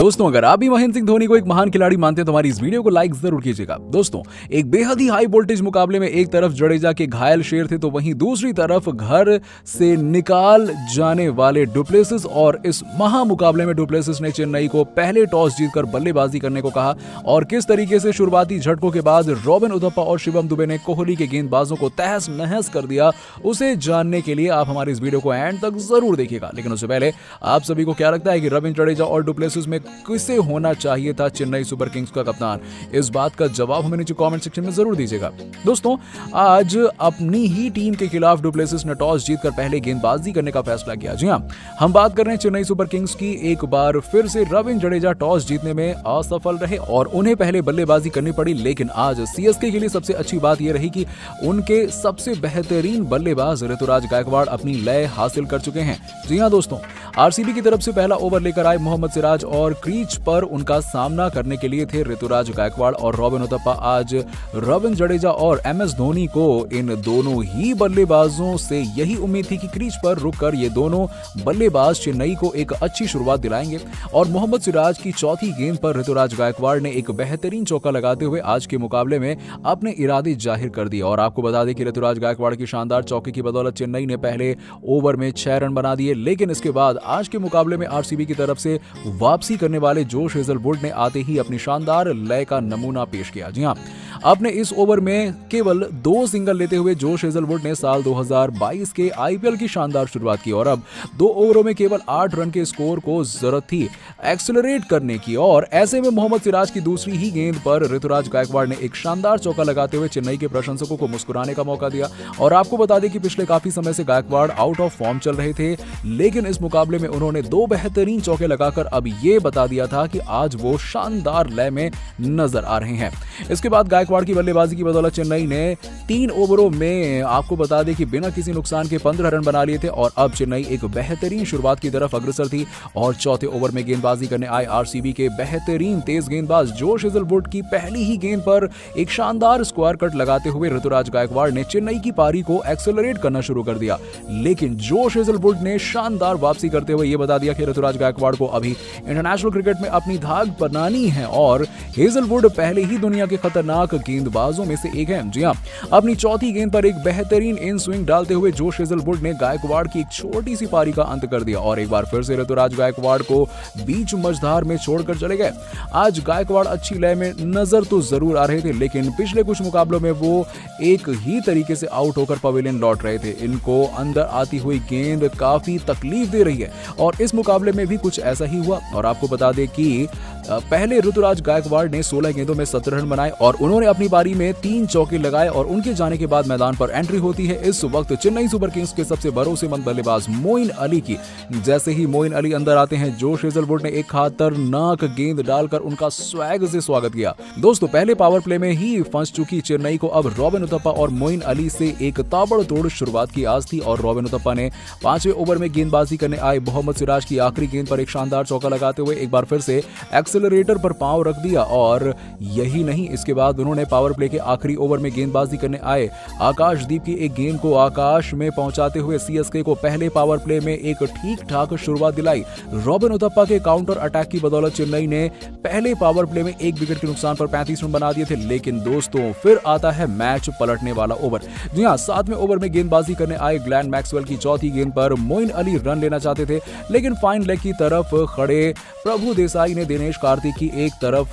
दोस्तों, अगर आप भी महेंद्र सिंह धोनी को एक महान खिलाड़ी मानते हैं तो हमारी इस वीडियो को लाइक जरूर कीजिएगा। दोस्तों, एक बेहद ही हाई वोल्टेज मुकाबले में एक तरफ जडेजा के घायल शेर थे तो वहीं दूसरी तरफ घर से निकाल जाने वाले डुप्लेसिस, और इस महा मुकाबले में डुप्लेसिस ने चेन्नई को पहले टॉस जीतकर बल्लेबाजी करने को कहा और किस तरीके से शुरुआती झटकों के बाद रॉबिन उथप्पा और शिवम दुबे ने कोहली के गेंदबाजों को तहस नहस कर दिया, उसे जानने के लिए आप हमारी इस वीडियो को एंड तक जरूर देखिएगा। लेकिन उससे पहले आप सभी को क्या लगता है कि रविंद्र जडेजा और डुप्लेसिस में किसे होना चाहिए था चेन्नई सुपर किंग्स का कप्तान? इस बात का जवाब हमें नीचे कमेंट सेक्शन में जरूर दीजिएगा। दोस्तों, आज अपनी ही टीम के खिलाफ डुप्लेसिस ने टॉस जीतकर पहले गेंदबाजी करने का फैसला किया। जी हां, हम बात कर रहे हैं चेन्नई सुपर किंग्स की। एक बार फिर से रविंद्र जडेजा टॉस जीतने में असफल रहे और उन्हें पहले बल्लेबाजी करनी पड़ी। लेकिन आज सीएसके के लिए सबसे अच्छी बात यह रही कि उनके सबसे बेहतरीन बल्लेबाज ऋतुराज गायकवाड़ अपनी लय हासिल कर चुके हैं। जी हां दोस्तों, आरसीबी की तरफ से पहला ओवर लेकर आए मोहम्मद सिराज और क्रीज पर उनका सामना करने के लिए थे ऋतुराज गायकवाड़ और रॉबिन उथप्पा। आज रविंद्र जडेजा और एमएस धोनी को इन दोनों ही बल्लेबाजों से यही उम्मीद थी कि क्रीज पर रुककर ये दोनों बल्लेबाज चेन्नई को एक अच्छी शुरुआत दिलाएंगे और मोहम्मद सिराज की चौथी गेंद पर ऋतुराज गायकवाड़ ने एक बेहतरीन चौका लगाते हुए आज के मुकाबले में अपने इरादे जाहिर कर दिए। और आपको बता दें कि ऋतुराज गायकवाड़ की शानदार चौके की बदौलत चेन्नई ने पहले ओवर में 6 रन बना दिए। लेकिन इसके बाद आज के मुकाबले में आरसीबी की तरफ से वापसी करने वाले जोश हेजलवुड ने आते ही अपनी शानदार लय का नमूना पेश किया। जी हां, अपने इस ओवर में केवल 2 सिंगल लेते हुए जोश हेजलवुड ने साल 2022 के आईपीएल की शानदार शुरुआत की और अब 2 ओवरों में केवल 8 रन के स्कोर को जरूरत थी एक्सेलरेट करने की। और ऐसे में मोहम्मद सिराज की दूसरी ही गेंद पर ऋतुराज गायकवाड़ ने एक शानदार चौका लगाते हुए चेन्नई के प्रशंसकों को मुस्कुराने का मौका दिया। और आपको बता दें कि पिछले काफी समय से गायकवाड़ आउट ऑफ फॉर्म चल रहे थे, लेकिन इस मुकाबले में उन्होंने 2 बेहतरीन चौके लगाकर अब ये बता दिया था कि आज वो शानदार लय में नजर आ रहे हैं। इसके बाद गायकवाड़ की बल्लेबाजी की बदौलत चेन्नई ने 3 ओवरों में आपको बता दें कि बिना किसी नुकसान के 15 रन बना लिए थे और अब चेन्नई एक बेहतरीन शुरुआत की तरफ अग्रसर थी। और चौथे ओवर में गेंदबाजी करने आए आरसीबी के बेहतरीन तेज गेंदबाज जोश हेजलवुड की पहली ही गेंद पर एक शानदार स्क्वायर कट लगाते हुए ऋतुराज गायकवाड़ ने चेन्नई की पारी को एक्सेलरेट करना शुरू कर दिया। लेकिन जोश हेजलवुड ने शानदार वापसी करते हुए यह बता दिया कि ऋतुराज गायकवाड़ को अभी इंटरनेशनल क्रिकेट में अपनी धाक बनानी है और हेजलवुड पहले ही दुनिया के खतरनाक गेंदबाजों में से एक है। जी हां, अपनी चौथी गेंद पर एक बेहतरीन इन स्विंग डालते हुए जोश हेजलवुड ने गायकवाड़ की एक छोटी सी पारी का अंत कर दिया और एक बार फिर से ऋतुराज गायकवाड़ को बीच मझधार में छोड़कर चले गए। आज गायकवाड़ अच्छी लय में नजर तो जरूर आ रहे थे, लेकिन पिछले कुछ मुकाबलों में वो एक ही तरीके से आउट होकर पवेलियन लौट रहे थे। इनको अंदर आती हुई गेंद काफी तकलीफ दे रही है और इस मुकाबले में भी कुछ ऐसा ही हुआ। और आपको बता दें कि पहले ऋतुराज गायकवाड़ ने 16 गेंदों में 17 रन बनाए और उन्होंने अपनी पारी में 3 चौके लगाए और उनके जाने के बाद मैदान पर एंट्री होती है इस वक्त चेन्नई सुपर किंग्स के सबसे भरोसेमंद बल्लेबाज मोइन अली की। जैसे ही मोइन अली अंदर आते हैं, जोश हेजलवुड ने एक खतरनाक गेंद डालकर उनका स्वैग से स्वागत किया। दोस्तों, पहले पावर प्ले में ही फंस चुकी चेन्नई को अब रॉबिन उथप्पा और मोइन अली से एक ताबड़तोड़ शुरुआत की आस थी और रॉबिन उथप्पा ने 5वें ओवर में गेंदबाजी करने आए मोहम्मद सिराज की आखिरी गेंद पर एक शानदार चौका लगाते हुए एक बार फिर से एक्सेलरेटर पर पांव रख दिया। और यही नहीं, इसके बाद उन्होंने पावर प्ले के आखिरी ओवर में गेंदबाजी करने आए आकाशदीप की एक गेंद को आकाश में पहुंचाते हुए सीएसके को पहले पावर प्ले में एक ठीक ठाक शुरुआत दिलाई। रॉबिन उथप्पा के काउंटर अटैक की बदौलत चेन्नई ने पहले पावर प्ले में 1 विकेट के नुकसान पर 35 रन बना दिए थे। लेकिन दोस्तों, फिर आता है मैच पलटने वाला ओवर। जी हां, 7वें ओवर में गेंदबाजी करने आए ग्लैन मैक्सवेल की चौथी गेंद पर मोइन अली रन लेना चाहते थे, लेकिन फाइन लेग की तरफ खड़े प्रभु देसाई ने दिनेश कार्तिक की एक तरफ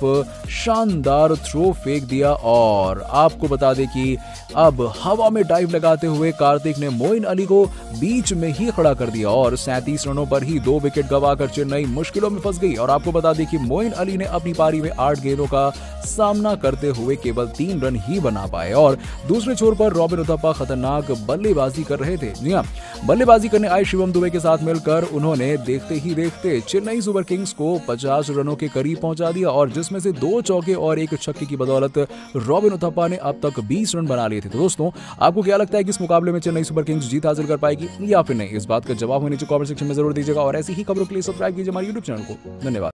शानदार थ्रो फेंक दिया और आपको बता दें कि अब हवा में डाइव लगाते हुए कार्तिक ने मोइन अली को बीच में ही खड़ा कर दिया और 37 रनों पर ही 2 विकेट गंवाकर चेन्नई मुश्किलों में फंस गई। और आपको बता दें कि मोइन अली ने अपनी पारी में 8 गेंदों का सामना करते हुए केवल 3 रन ही बना पाए और दूसरे छोर पर रॉबिन उथप्पा खतरनाक बल्लेबाजी कर रहे थे। जी हां, बल्लेबाजी करने आए शिवम दुबे के साथ मिलकर उन्होंने देखते ही देखते चेन्नई सुपर किंग्स को 50 रनों के करीब पहुंचा दिया और जिसमें से 2 चौके और 1 छक्के की बदौलत रॉबिन उथप्पा ने अब तक 20 रन बना लिए थे। तो दोस्तों, आपको क्या लगता है कि इस मुकाबले में चेन्नई सुपर किंग्स जीत हासिल कर पाएगी या फिर नहीं? इस बात का जवाब हमें नीचे कमेंट सेक्शन में जरूर दीजिएगा और ऐसी ही खबरों के लिए सब्सक्राइब कीजिए हमारे YouTube चैनल को। धन्यवाद।